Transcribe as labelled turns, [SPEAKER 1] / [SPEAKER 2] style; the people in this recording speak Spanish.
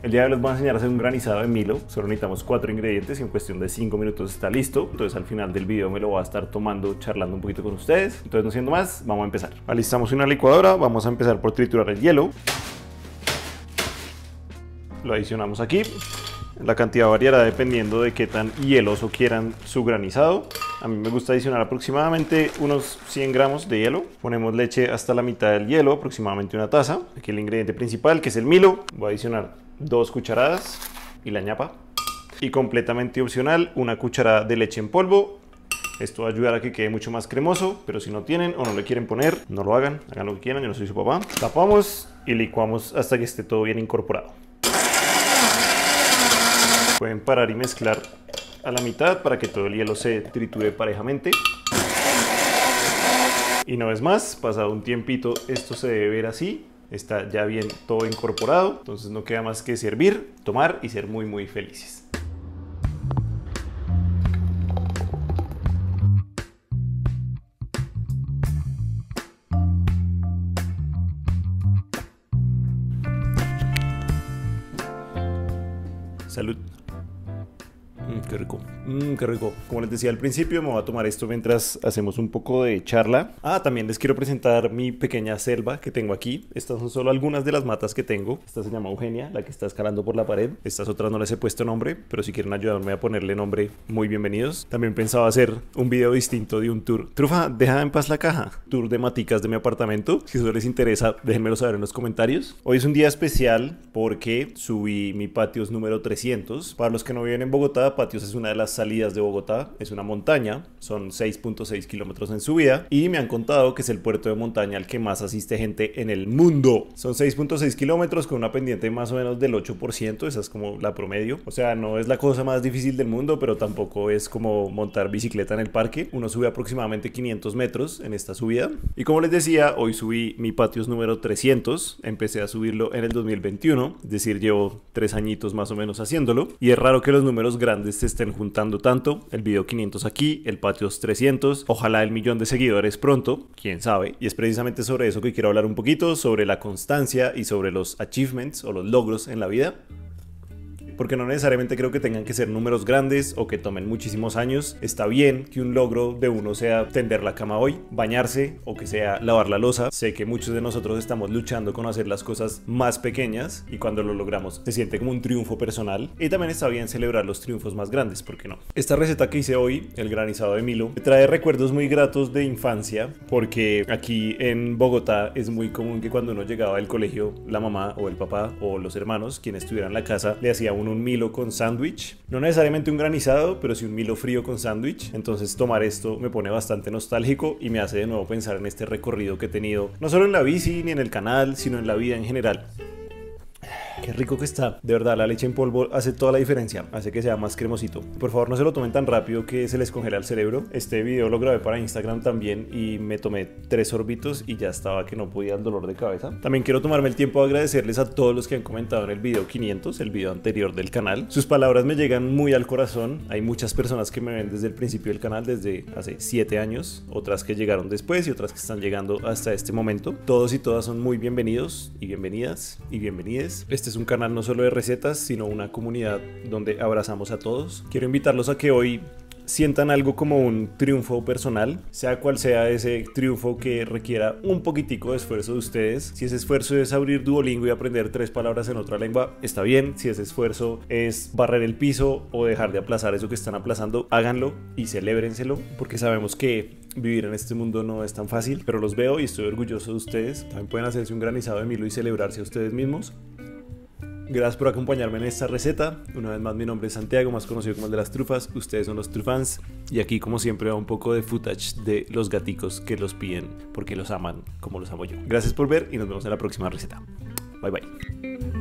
[SPEAKER 1] El día de hoy les voy a enseñar a hacer un granizado de Milo. Solo necesitamos 4 ingredientes y en cuestión de 5 minutos está listo. Entonces al final del video me lo voy a estar tomando, charlando un poquito con ustedes. Entonces no siendo más, vamos a empezar. Alistamos una licuadora, vamos a empezar por triturar el hielo. Lo adicionamos aquí. La cantidad variará dependiendo de qué tan hieloso quieran su granizado. A mí me gusta adicionar aproximadamente unos 100 gramos de hielo. Ponemos leche hasta la mitad del hielo, aproximadamente una taza. Aquí el ingrediente principal, que es el Milo. Voy a adicionar 2 cucharadas y la ñapa. Y completamente opcional, una cucharada de leche en polvo. Esto va a ayudar a que quede mucho más cremoso, pero si no tienen o no le quieren poner, no lo hagan. Hagan lo que quieran, yo no soy su papá. Tapamos y licuamos hasta que esté todo bien incorporado. Pueden parar y mezclar a la mitad para que todo el hielo se triture parejamente. Y no es más, pasado un tiempito esto se debe ver así. Está ya bien todo incorporado, entonces no queda más que servir, tomar y ser muy felices. Salud. Qué rico, qué rico. Como les decía al principio, me voy a tomar esto mientras hacemos un poco de charla. También les quiero presentar mi pequeña selva que tengo aquí. Estas son solo algunas de las matas que tengo. Esta se llama Eugenia, la que está escalando por la pared. Estas otras no les he puesto nombre, pero si quieren ayudarme a ponerle nombre, muy bienvenidos. También pensaba hacer un video distinto de un tour. Trufa, deja en paz la caja. Tour de maticas de mi apartamento. Si eso les interesa, déjenmelo saber en los comentarios. Hoy es un día especial porque subí mi Patios número 300. Para los que no viven en Bogotá, Patios es una de las salidas de Bogotá, es una montaña, son 6.6 kilómetros en subida y me han contado que es el puerto de montaña al que más asiste gente en el mundo. Son 6.6 kilómetros con una pendiente más o menos del 8%, esa es como la promedio, o sea, no es la cosa más difícil del mundo, pero tampoco es como montar bicicleta en el parque. Uno sube aproximadamente 500 metros en esta subida y como les decía, hoy subí mi Patios número 300, empecé a subirlo en el 2021, es decir, llevo 3 añitos más o menos haciéndolo y es raro que los números grandes se estén juntando tanto. El video 500 aquí, el Patios 300, ojalá el 1.000.000 de seguidores pronto, quién sabe, y es precisamente sobre eso que quiero hablar un poquito, sobre la constancia y sobre los achievements o los logros en la vida. Porque no necesariamente creo que tengan que ser números grandes o que tomen muchísimos años. Está bien que un logro de uno sea tender la cama hoy, bañarse o que sea lavar la loza. Sé que muchos de nosotros estamos luchando con hacer las cosas más pequeñas y cuando lo logramos se siente como un triunfo personal. Y también está bien celebrar los triunfos más grandes, ¿por qué no? Esta receta que hice hoy, el granizado de Milo, me trae recuerdos muy gratos de infancia porque aquí en Bogotá es muy común que cuando uno llegaba al colegio, la mamá o el papá o los hermanos, quienes estuvieran en la casa, le hacía un Milo con sándwich, no necesariamente un granizado, pero sí un Milo frío con sándwich. Entonces tomar esto me pone bastante nostálgico y me hace de nuevo pensar en este recorrido que he tenido, no solo en la bici ni en el canal, sino en la vida en general. Qué rico que está. De verdad, la leche en polvo hace toda la diferencia. Hace que sea más cremosito. Por favor, no se lo tomen tan rápido que se les congela el cerebro. Este video lo grabé para Instagram también y me tomé 3 sorbitos y ya estaba que no podía el dolor de cabeza. También quiero tomarme el tiempo de agradecerles a todos los que han comentado en el video 500, el video anterior del canal. Sus palabras me llegan muy al corazón. Hay muchas personas que me ven desde el principio del canal, desde hace 7 años. Otras que llegaron después y otras que están llegando hasta este momento. Todos y todas son muy bienvenidos y bienvenidas y bienvenides. Este es un canal no solo de recetas, sino una comunidad donde abrazamos a todos. Quiero invitarlos a que hoy sientan algo como un triunfo personal, sea cual sea ese triunfo que requiera un poquitico de esfuerzo de ustedes. Si ese esfuerzo es abrir Duolingo y aprender 3 palabras en otra lengua, está bien. Si ese esfuerzo es barrer el piso o dejar de aplazar eso que están aplazando, háganlo y celébrenselo, porque sabemos que vivir en este mundo no es tan fácil, pero los veo y estoy orgulloso de ustedes. También pueden hacerse un granizado de Milo y celebrarse a ustedes mismos. Gracias por acompañarme en esta receta. Una vez más, mi nombre es Santiago, más conocido como el de las trufas. Ustedes son los trufans. Y aquí, como siempre, va un poco de footage de los gaticos que los piden porque los aman como los amo yo. Gracias por ver y nos vemos en la próxima receta. Bye bye.